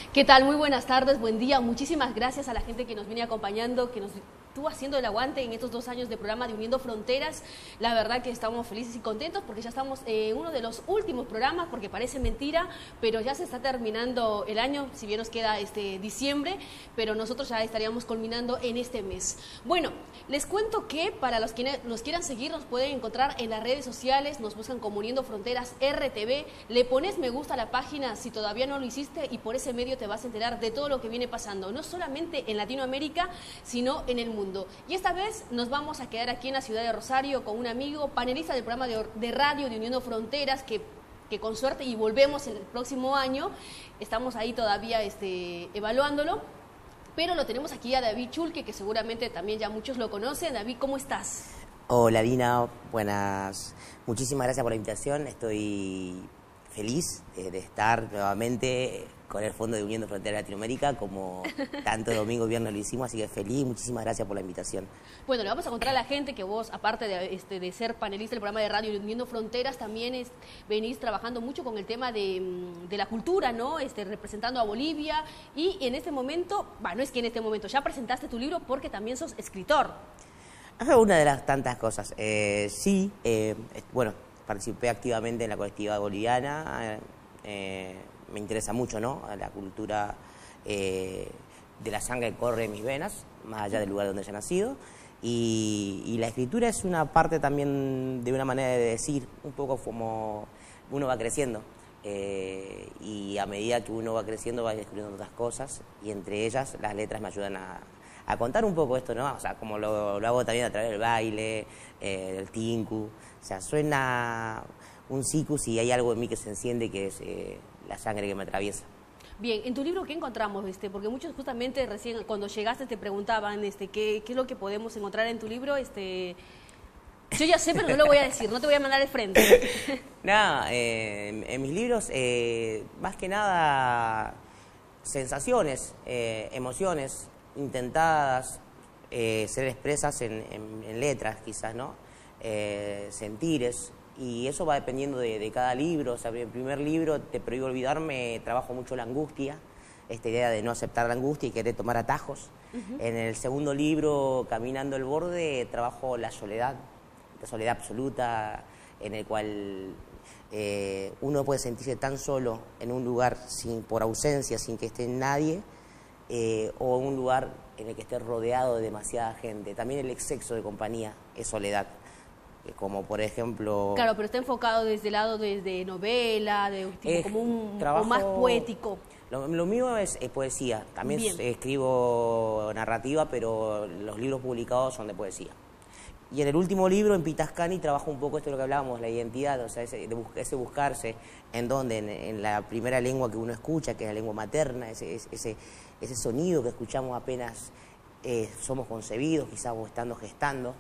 ¿Qué tal? Muy buenas tardes, buen día. Muchísimas gracias a la gente que nos viene acompañando, que nos estuvo haciendo el aguante en estos 2 años de programa de Uniendo Fronteras. La verdad que estamos felices y contentos porque ya estamos en uno de los últimos programas, porque parece mentira, pero ya se está terminando el año, si bien nos queda diciembre, pero nosotros ya estaríamos culminando en este mes. Bueno, les cuento que para los que nos quieran seguir, nos pueden encontrar en las redes sociales, nos buscan como Uniendo Fronteras RTV, le pones me gusta a la página si todavía no lo hiciste y por ese medio te vas a enterar de todo lo que viene pasando, no solamente en Latinoamérica, sino en el mundo. Y esta vez nos vamos a quedar aquí en la ciudad de Rosario con un amigo, panelista del programa de radio de Uniendo Fronteras, que con suerte, y volvemos el próximo año, estamos ahí todavía evaluándolo, pero lo tenemos aquí a David Chulque, que seguramente también ya muchos lo conocen. David, ¿cómo estás? Hola Dina, buenas. Muchísimas gracias por la invitación. Estoy feliz de estar nuevamente con el Fondo de Uniendo Fronteras Latinoamérica, como tanto domingo y viernes lo hicimos, así que feliz, muchísimas gracias por la invitación. Bueno, le vamos a contar a la gente que vos, aparte de ser panelista del programa de radio Uniendo Fronteras, también venís trabajando mucho con el tema de la cultura, ¿no? Representando a Bolivia, y en este momento, no es que en este momento, ya presentaste tu libro porque también sos escritor. Una de las tantas cosas. Bueno, participé activamente en la colectividad boliviana. Me interesa mucho, ¿no?, la cultura de la sangre que corre en mis venas, más allá del lugar donde haya nacido. Y la escritura es una parte también de una manera de decir, un poco como uno va creciendo. Y a medida que uno va creciendo va descubriendo otras cosas, y entre ellas las letras me ayudan a contar un poco esto, ¿no? O sea, como lo hago también a través del baile, del tinku. O sea, suena un sikus y hay algo en mí que se enciende, que es la sangre que me atraviesa. Bien, en tu libro, ¿qué encontramos? Porque muchos justamente recién cuando llegaste te preguntaban ¿qué es lo que podemos encontrar en tu libro? Yo ya sé, pero no lo voy a decir, no te voy a mandar al frente. Nada, en mis libros, más que nada, sensaciones, emociones intentadas ser expresas en letras, quizás, ¿no? Sentires. Y eso va dependiendo de cada libro. O sea, en el primer libro, Te prohíbo olvidarme, trabajo mucho la angustia, esta idea de no aceptar la angustia y querer tomar atajos. En el segundo libro, Caminando el borde, trabajo la soledad absoluta, en el cual uno puede sentirse tan solo en un lugar por ausencia, sin que esté nadie, o en un lugar en el que esté rodeado de demasiada gente. También el exceso de compañía es soledad. Como por ejemplo... Claro, pero está enfocado desde el lado de novela, como un trabajo, o más poético. Lo mío es poesía. También escribo narrativa, pero los libros publicados son de poesía. Y en el último libro, en Pitascani, trabajo un poco esto de lo que hablábamos, la identidad, o sea, ese buscarse en la primera lengua que uno escucha, que es la lengua materna, ese sonido que escuchamos apenas somos concebidos, quizás o estando gestando.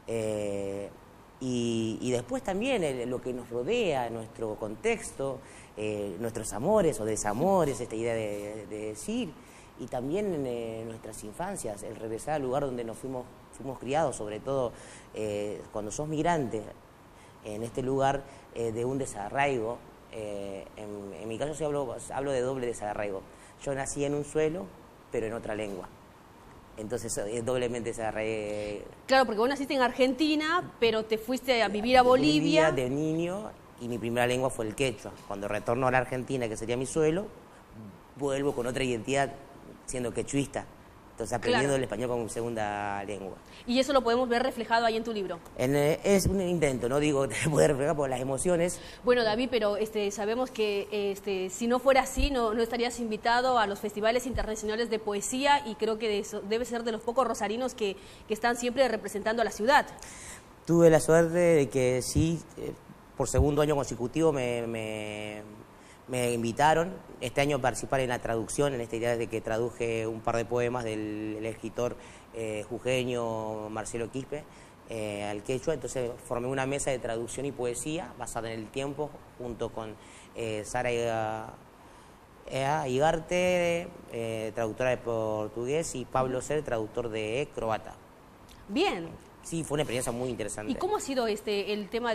Y después también lo que nos rodea, nuestro contexto, nuestros amores o desamores, esta idea de decir, y también nuestras infancias, el regresar al lugar donde nos fuimos criados, sobre todo cuando sos migrante, en este lugar de un desarraigo. En mi caso sí hablo de doble desarraigo. Yo nací en un suelo, pero en otra lengua. Entonces es doblemente desarraigo. Claro, porque vos naciste en Argentina, pero te fuiste a vivir a Bolivia. De niño, y mi primera lengua fue el quechua. Cuando retorno a la Argentina, que sería mi suelo, vuelvo con otra identidad, siendo quechuista. Entonces aprendiendo el español como segunda lengua. Y eso lo podemos ver reflejado ahí en tu libro. Es un intento, no digo que puede reflejar por las emociones. Bueno, David, pero sabemos que si no fuera así, no estarías invitado a los festivales internacionales de poesía, y creo que debe ser de los pocos rosarinos que están siempre representando a la ciudad. Tuve la suerte de que sí, por segundo año consecutivo me invitaron este año a participar en la traducción, en esta idea de que traduje un par de poemas del escritor jujeño Marcelo Quispe al quechua. Entonces formé una mesa de traducción y poesía basada en el tiempo, junto con Sara Igarte, traductora de portugués, y Pablo Ser, traductor de croata. Bien, sí, fue una experiencia muy interesante. ¿Y cómo ha sido el tema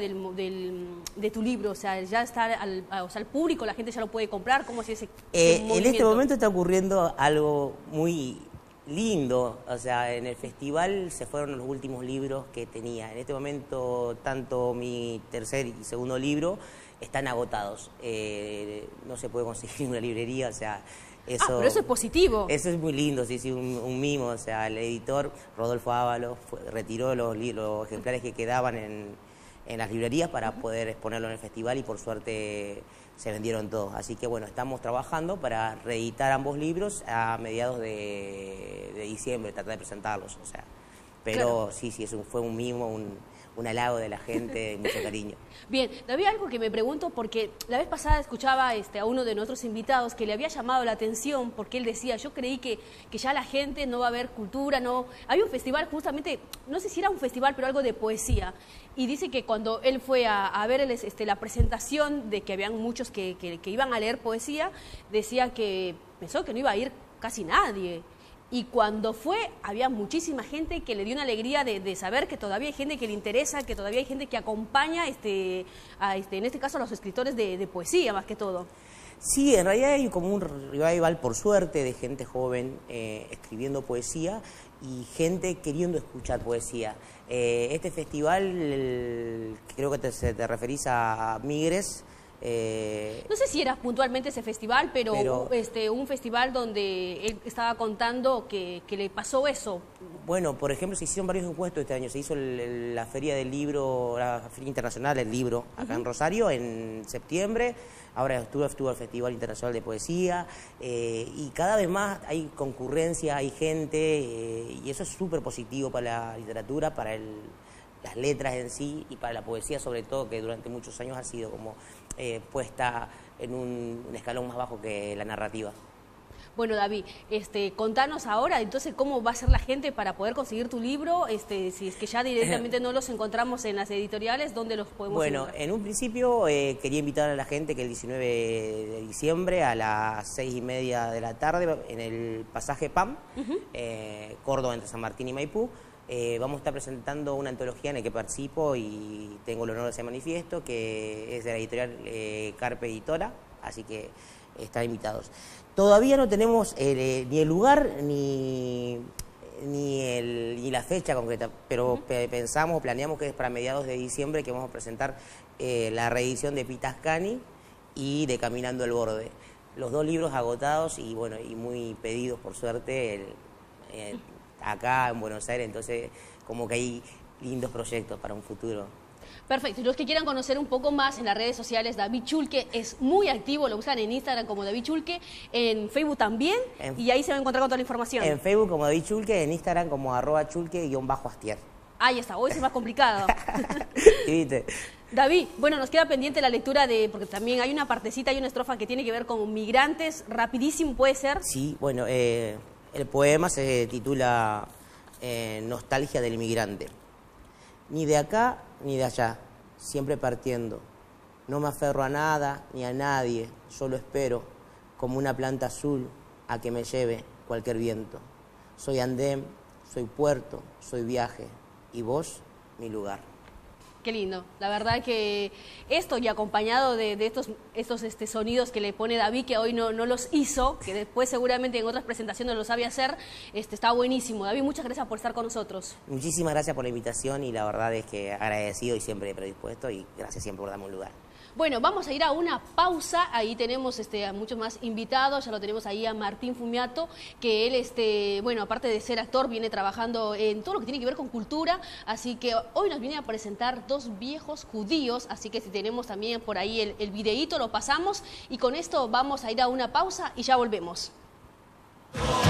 de tu libro? O sea, ya está al público, la gente ya lo puede comprar, ¿cómo ha sido ese movimiento? En este momento está ocurriendo algo muy lindo, o sea, en el festival se fueron los últimos libros que tenía. En este momento, tanto mi tercer y segundo libro están agotados. No se puede conseguir en una librería, o sea, eso... pero eso es positivo. Eso es muy lindo, sí, un mimo. O sea, el editor, Rodolfo Ábalos, retiró los ejemplares que quedaban en las librerías para poder exponerlo en el festival y por suerte se vendieron todos. Así que bueno, estamos trabajando para reeditar ambos libros a mediados de diciembre, tratar de presentarlos. O sea, pero claro, sí, fue un mimo, un halago de la gente, mucho cariño. Bien, había algo que me pregunto, porque la vez pasada escuchaba a uno de nuestros invitados que le había llamado la atención, porque él decía, yo creí que ya la gente no va a ver cultura, no... Había un festival justamente, no sé si era un festival, pero algo de poesía, y dice que cuando él fue a ver la presentación de que habían muchos que iban a leer poesía, decía que pensó que no iba a ir casi nadie. Y cuando fue, había muchísima gente que le dio una alegría de saber que todavía hay gente que le interesa, que todavía hay gente que acompaña, en este caso, a los escritores de poesía, más que todo. Sí, en realidad hay como un revival, por suerte, de gente joven escribiendo poesía y gente queriendo escuchar poesía. Este festival, creo que te referís a Migres. No sé si era puntualmente ese festival, pero un festival donde él estaba contando que le pasó eso. Bueno, por ejemplo, se hicieron varios encuentros este año. Se hizo la Feria del Libro, la Feria Internacional del Libro, acá en Rosario, en septiembre. Ahora estuvo el Festival Internacional de Poesía. Y cada vez más hay concurrencia, hay gente, y eso es súper positivo para la literatura, para las letras en sí y para la poesía sobre todo, que durante muchos años ha sido como puesta en un escalón más bajo que la narrativa. Bueno, David, contanos ahora, entonces, cómo va a ser la gente para poder conseguir tu libro, si es que ya directamente no los encontramos en las editoriales, ¿dónde los podemos encontrar? Bueno, en un principio quería invitar a la gente que el 19 de diciembre a las 6:30 de la tarde, en el pasaje PAM, Córdoba, entre San Martín y Maipú, vamos a estar presentando una antología en la que participo y tengo el honor de ser manifiesto, que es de la editorial Carpe Editora, así que están invitados. Todavía no tenemos ni el lugar ni la fecha concreta, pero planeamos que es para mediados de diciembre que vamos a presentar la reedición de Pitascani y de Caminando el Borde. Los dos libros agotados y bueno, y muy pedidos por suerte acá en Buenos Aires, entonces como que hay lindos proyectos para un futuro. Perfecto, y los que quieran conocer un poco más en las redes sociales, David Chulque es muy activo, lo buscan en Instagram como David Chulque, en Facebook también, y ahí se va a encontrar con toda la información. En Facebook como David Chulque, en Instagram como @chulque_astier. Ahí está, hoy es más complicado. ¿Viste? David, bueno, nos queda pendiente la lectura porque también hay una partecita, hay una estrofa que tiene que ver con migrantes, rapidísimo puede ser. Sí, bueno, el poema se titula Nostalgia del inmigrante. Ni de acá ni de allá, siempre partiendo. No me aferro a nada ni a nadie, solo espero, como una planta azul, a que me lleve cualquier viento. Soy andén, soy puerto, soy viaje, y vos, mi lugar. Qué lindo, la verdad que esto y acompañado de estos sonidos que le pone David, que hoy no los hizo, que después seguramente en otras presentaciones lo sabe hacer, está buenísimo. David, muchas gracias por estar con nosotros. Muchísimas gracias por la invitación y la verdad es que agradecido y siempre predispuesto y gracias siempre por darme un lugar. Bueno, vamos a ir a una pausa, ahí tenemos a muchos más invitados, ya lo tenemos ahí a Martín Fumiato, que él, bueno, aparte de ser actor, viene trabajando en todo lo que tiene que ver con cultura, así que hoy nos viene a presentar dos viejos judíos, así que si tenemos también por ahí el videíto, lo pasamos, y con esto vamos a ir a una pausa y ya volvemos.